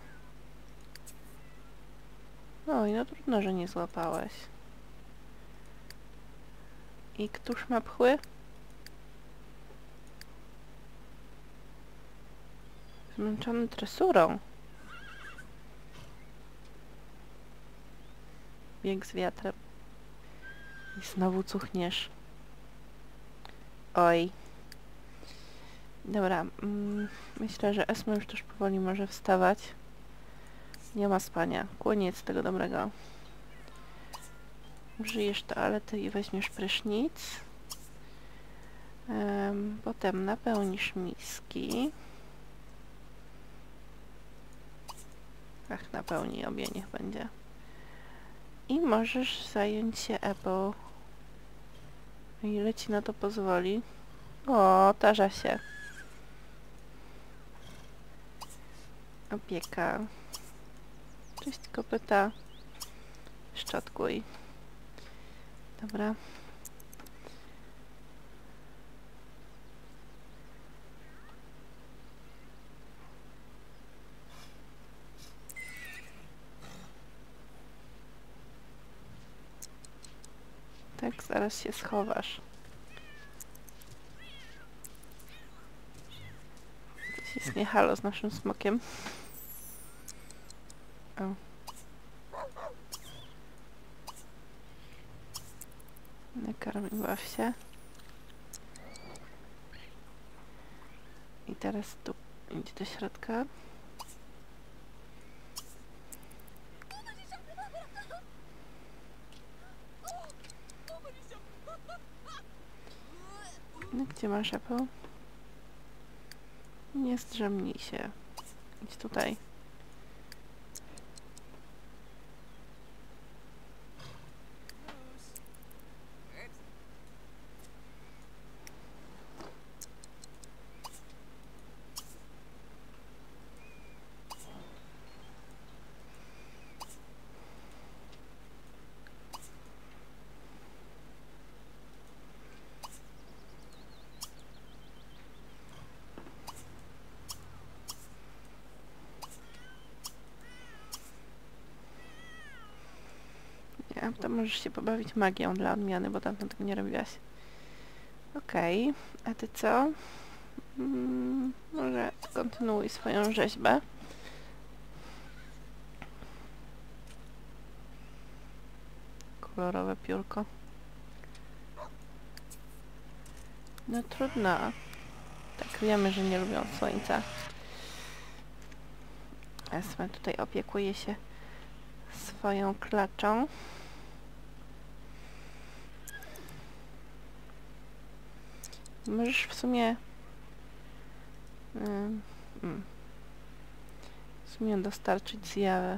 Oj, no trudno, że nie złapałeś. I któż ma pchły? Zmęczony tresurą. Bieg z wiatrem. I znowu cuchniesz. Oj. Dobra. Mm, myślę, że Esma już też powoli może wstawać. Nie ma spania. Koniec tego dobrego. użyjesz toalety i weźmiesz prysznic. Um, potem napełnisz miski. Ach, napełnij obie, niech będzie. I możesz zająć się Apple. O ile ci na to pozwoli. O, tarza się. Opieka. Cześć, kopyta. Szczotkuj. Dobra. Tak, zaraz się schowasz. Coś jest nie halo z naszym smokiem. O. Nakarm i baw się. I teraz tu idź do środka. No, gdzie masz Apple? Nie zdrzemnij się. Idź tutaj. Nie, to możesz się pobawić magią dla odmiany, bo tamten tego nie robiłaś. Okej, okay. A ty co? Hmm, może kontynuuj swoją rzeźbę. Kolorowe piórko. No trudno. Tak, wiemy, że nie lubią słońca. Esma tutaj opiekuje się swoją klaczą. Możesz w sumie... Um, um, w sumie dostarczyć zjawę.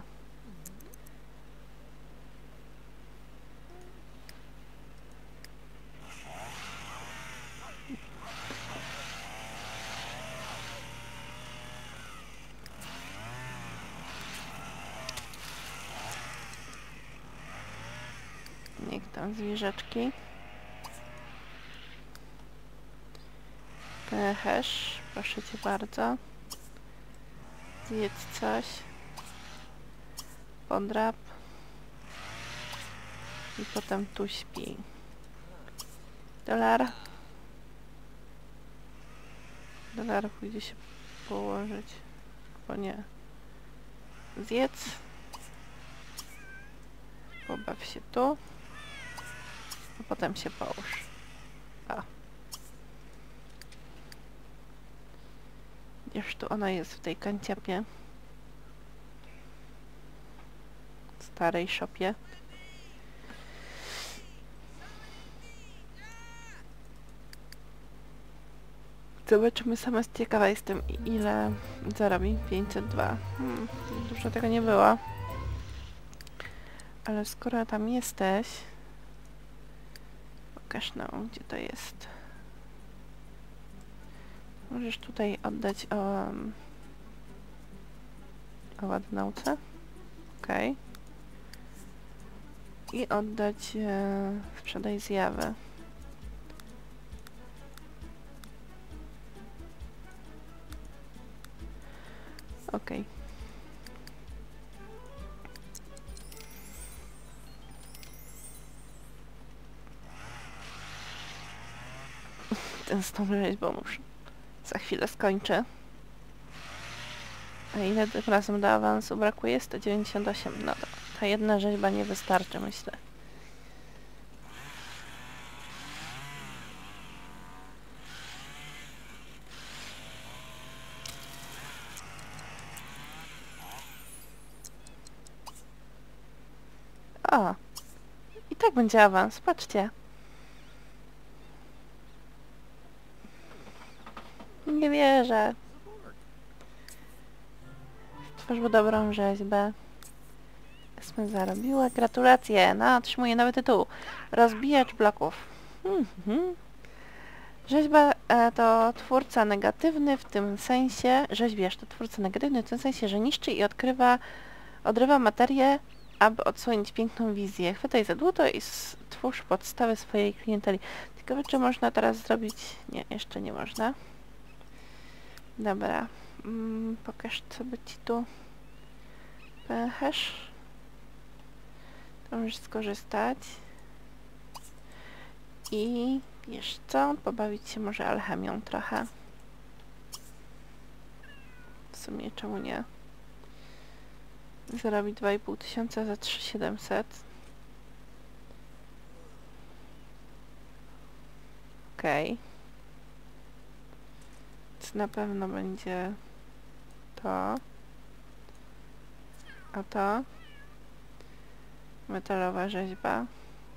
Niech tam zwierzaczki. Hesz, proszę cię bardzo. Zjedz coś. Podrap. I potem tu śpi. Dolar. Dolar pójdzie się położyć. Bo nie. Zjedz. Pobaw się tu. A potem się połóż. A. Gdzież tu ona jest w tej kanciapie? W starej szopie. Zobaczymy, sama ciekawa jestem, ile zarobi. pięćset dwa. Hmm, dużo tego nie było. Ale skoro tam jesteś... Pokaż nam, gdzie to jest. Możesz tutaj oddać o... o ładnauce. Okej. Okay. I oddać... E, sprzedaj zjawę. Okej. Okay. Ten z tą rzeźbą już za chwilę skończę. A ile tym razem do awansu brakuje? sto dziewięćdziesiąt osiem. No to ta jedna rzeźba nie wystarczy, myślę. O! I tak będzie awans, patrzcie. Nie wierzę. Stworzył dobrą rzeźbę. Esme zarobiła. Gratulacje. No, otrzymuje nowy tytuł. Rozbijacz bloków. Mhm. Rzeźba e, to twórca negatywny w tym sensie, rzeźbiarz to twórca negatywny w tym sensie, że niszczy i odkrywa, odrywa materię, aby odsłonić piękną wizję. Chwytaj za dłuto i stwórz podstawy swojej klienteli. Ciekawe, czy można teraz zrobić... Nie, jeszcze nie można. Dobra. Mm, pokaż, co by ci tu... Pęcherz. To możesz skorzystać. I... Wiesz co? Pobawić się może alchemią trochę. W sumie czemu nie? Zarobi dwa i pół tysiąca za trzy tysiące siedemset. Okej. Okay. Więc na pewno będzie to. A to? Metalowa rzeźba.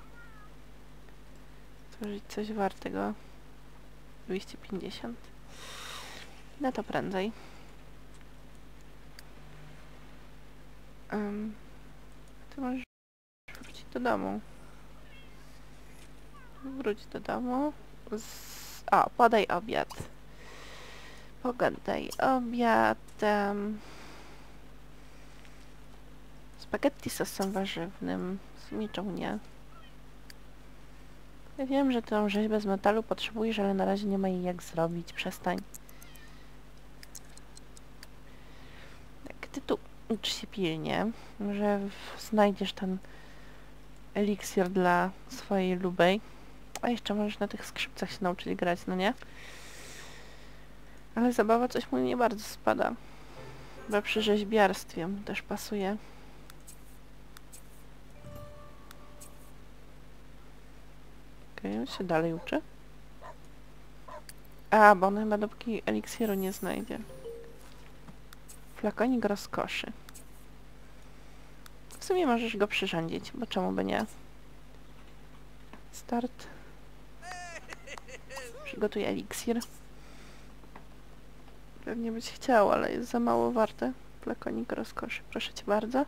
Stworzyć coś wartego. dwieście pięćdziesiąt. No to prędzej. Um, ty możesz wrócić do domu. Wróć do domu. Z... O, podaj obiad. Pogadaj obiad. Um, spaghetti z sosem warzywnym. Z niczą nie. Ja wiem, że tę rzeźbę z metalu potrzebujesz, ale na razie nie ma jej jak zrobić. Przestań. Tak, ty tu ucz się pilnie. Może znajdziesz ten eliksir dla swojej lubej. A jeszcze możesz na tych skrzypcach się nauczyć grać, no nie? Ale zabawa coś mu nie bardzo spada. Chyba przy rzeźbiarstwie mu też pasuje. Okej, okay, on się dalej uczy. A, bo on chyba dopóki eliksiru nie znajdzie. Flakonik rozkoszy. W sumie możesz go przyrządzić, bo czemu by nie? Start. Przygotuj eliksir. Pewnie byś chciał, ale jest za mało warte. Flakonik rozkoszy. Proszę cię bardzo.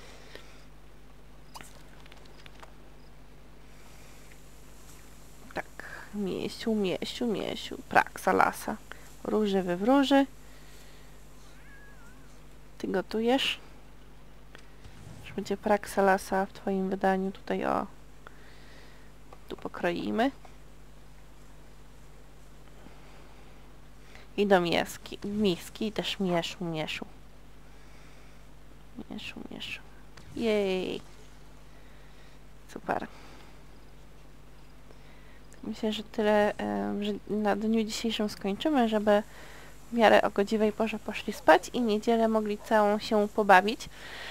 Tak. Miesiu, miesiu, miesiu. Praksa lasa. Róży wywróży. Ty gotujesz. Już będzie praksa lasa w twoim wydaniu. Tutaj o. Tu pokroimy. I do miski. Miski i też mieszu, mieszu. Mieszu, mieszu. Jej. Super. Myślę, że tyle, że na dniu dzisiejszym skończymy, żeby w miarę o godziwej porze poszli spać i niedzielę mogli całą się pobawić.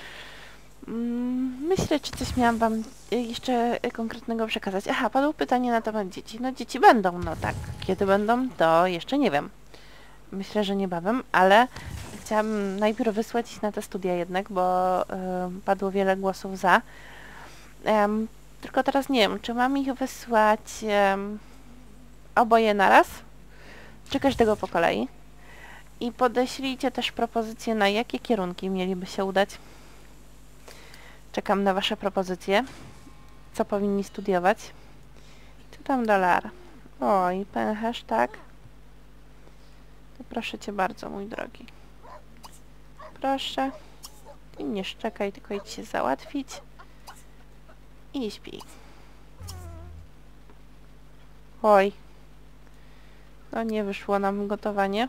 Myślę, czy coś miałam wam jeszcze konkretnego przekazać. Aha, padło pytanie na temat dzieci. No dzieci będą, no tak. Kiedy będą, to jeszcze nie wiem. Myślę, że niebawem, ale chciałam najpierw wysłać ich na te studia jednak, bo y, padło wiele głosów za. Um, tylko teraz nie wiem, czy mam ich wysłać um, oboje naraz, czy każdego po kolei. I podeślijcie też propozycje, na jakie kierunki mieliby się udać. Czekam na wasze propozycje. Co powinni studiować. Co tam dolar? Oj, pęcherz, tak? To proszę cię bardzo, mój drogi. Proszę. Ty nie szczekaj, tylko idź się załatwić. I śpij. Oj. No nie wyszło nam gotowanie.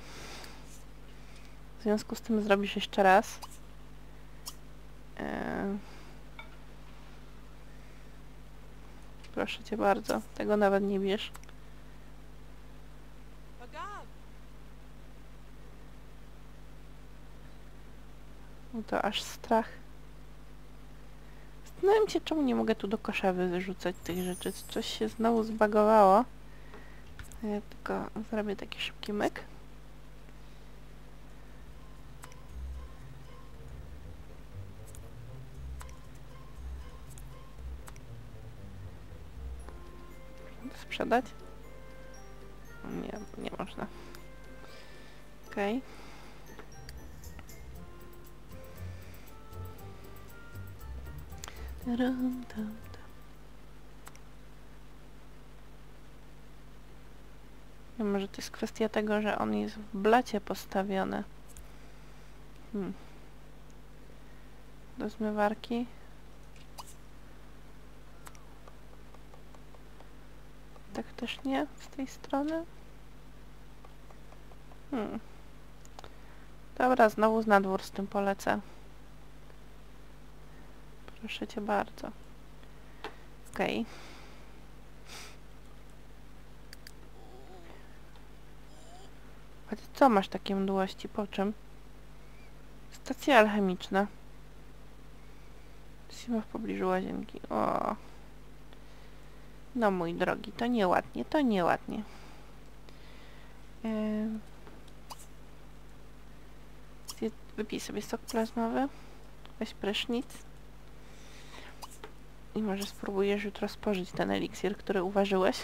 W związku z tym zrobisz jeszcze raz. Eee. Proszę cię bardzo. Tego nawet nie bierz. No to aż strach. Zastanawiam się, czemu nie mogę tu do kosza wyrzucać tych rzeczy. Coś się znowu zbagowało. Ja tylko zrobię taki szybki myk. sprzedać? Nie, nie można. Okej. Okay. Ja, może to jest kwestia tego, że on jest w blacie postawiony. Hmm. Do zmywarki. Tak też nie? Z tej strony? Hmm. Dobra, znowu na dwór z tym polecę. Proszę cię bardzo. Okej. Okay. A ty co masz takie mdłości? Po czym? Stacja alchemiczna. Zima w pobliżu łazienki. O. No mój drogi, to nieładnie, to nieładnie. Yy. Wypij sobie sok plazmowy. Weź prysznic. I może spróbujesz jutro spożyć ten eliksir, który uważyłeś.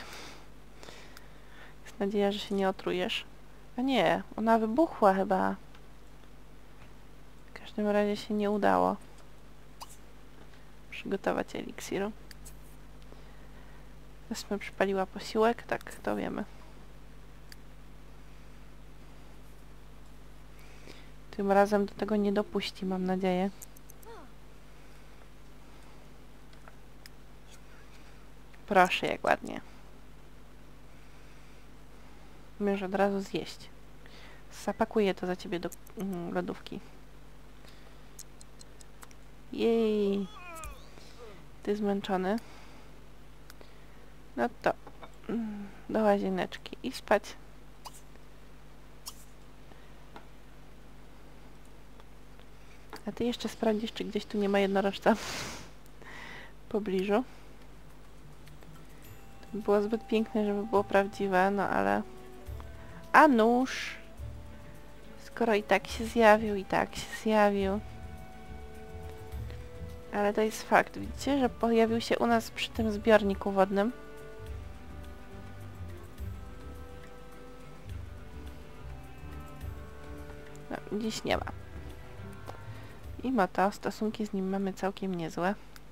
Jest nadzieja, że się nie otrujesz. A nie, ona wybuchła chyba. W każdym razie się nie udało przygotować eliksiru. Esme przypaliła posiłek, tak, to wiemy. Tym razem do tego nie dopuści, mam nadzieję. Proszę, jak ładnie. Możesz od razu zjeść. Zapakuję to za ciebie do mm, lodówki. Jej! Ty zmęczony. No to mm, do łazieneczki i spać. A ty jeszcze sprawdzisz, czy gdzieś tu nie ma jednorożca w pobliżu. To by było zbyt piękne, żeby było prawdziwe, no ale... A nóż! Skoro i tak się zjawił, i tak się zjawił. Ale to jest fakt. Widzicie, że pojawił się u nas przy tym zbiorniku wodnym. No, dziś nie ma. Mimo to stosunki z nim mamy całkiem niezłe.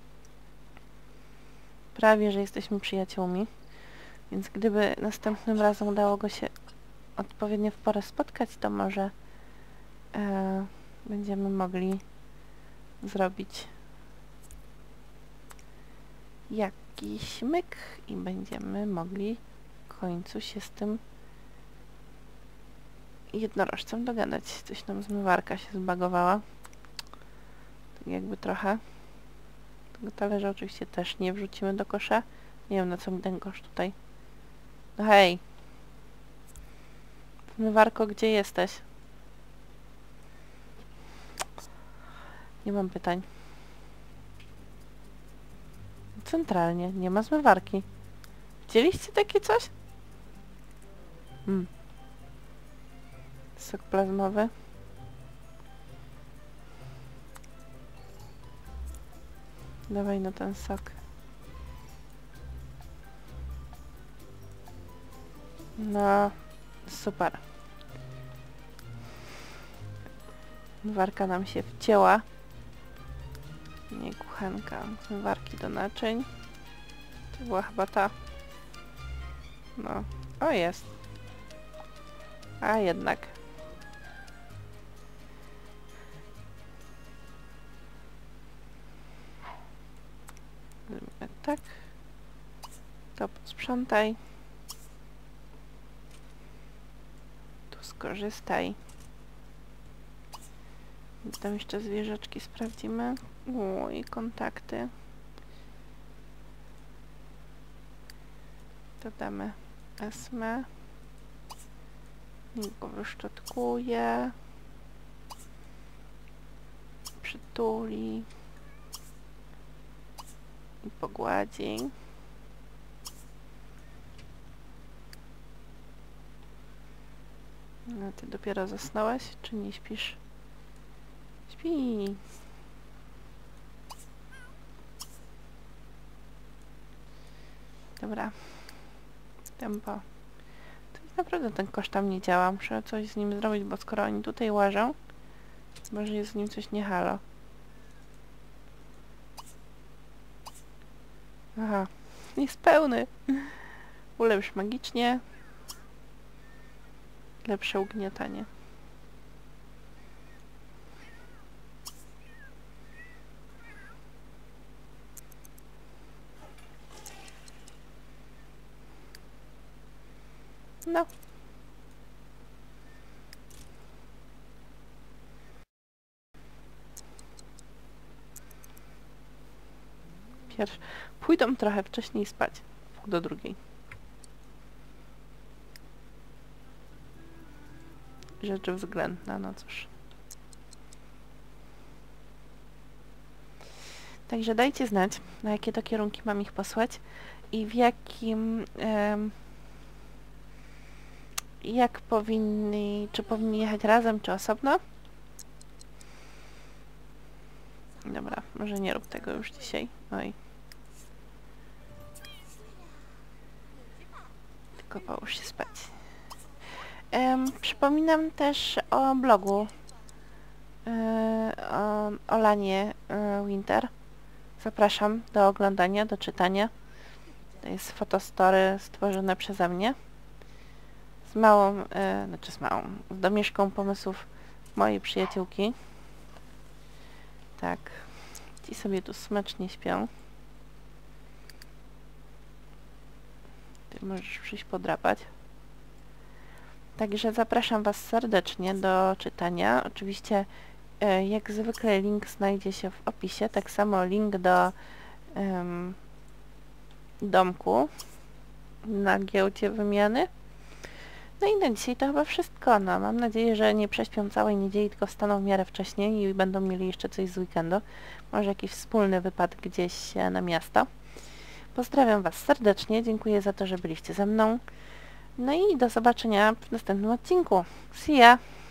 Prawie, że jesteśmy przyjaciółmi. Więc gdyby następnym razem udało go się odpowiednio w porę spotkać, to może e, będziemy mogli zrobić jakiś myk i będziemy mogli w końcu się z tym jednorożcem dogadać. Coś nam zmywarka się zbagowała. Tak jakby trochę. Tego talerza oczywiście też nie wrzucimy do kosza. Nie wiem, na co mi ten kosz tutaj. No hej! Zmywarko, gdzie jesteś? Nie mam pytań. Centralnie. Nie ma zmywarki. Widzieliście takie coś? Hmm. Sok plazmowy. Dawaj no ten sok. No, super. Zmywarka nam się wcięła. Nie kuchenka. Zmywarki do naczyń. To była chyba ta. No. O, jest. A jednak. Zrobimy tak. To posprzątaj. Tu skorzystaj. Tam jeszcze zwierzaczki sprawdzimy. O, i kontakty. Dodamy Esmę. Nikt go wyszczotkuje. Przytuli. I pogładzi. No, ty dopiero zasnąłeś, czy nie śpisz? Śpi. Dobra. Tempo. To jest naprawdę ten kosz tam nie działa. Muszę coś z nim zrobić, bo skoro oni tutaj łażą, może jest z nim coś nie halo. Aha, jest pełny. Ulepsz magicznie. Lepsze ugniatanie. No. Pierwszy. Pójdą trochę wcześniej spać. Pół do drugiej. Rzecz względna, no cóż. Także dajcie znać, na jakie to kierunki mam ich posłać i w jakim... Em, jak powinni... czy powinni jechać razem, czy osobno? Dobra, może nie rób tego już dzisiaj. Oj. Tylko połóż się spać. Um, przypominam też o blogu. Yy, o, o Lanie yy, Winter. Zapraszam do oglądania, do czytania. To jest fotostory stworzone przeze mnie. Z małą, yy, znaczy z małą, z domieszką pomysłów mojej przyjaciółki. Tak. Ci sobie tu smacznie śpią. Ty możesz przyjść podrapać. Także zapraszam Was serdecznie do czytania. Oczywiście e, jak zwykle link znajdzie się w opisie. Tak samo link do um, domku na giełdzie wymiany. No i na dzisiaj to chyba wszystko. No, mam nadzieję, że nie prześpią całej niedzieli, tylko wstaną w miarę wcześniej i będą mieli jeszcze coś z weekendu. Może jakiś wspólny wypad gdzieś na miasto. Pozdrawiam Was serdecznie. Dziękuję za to, że byliście ze mną. No i do zobaczenia w następnym odcinku. See ya!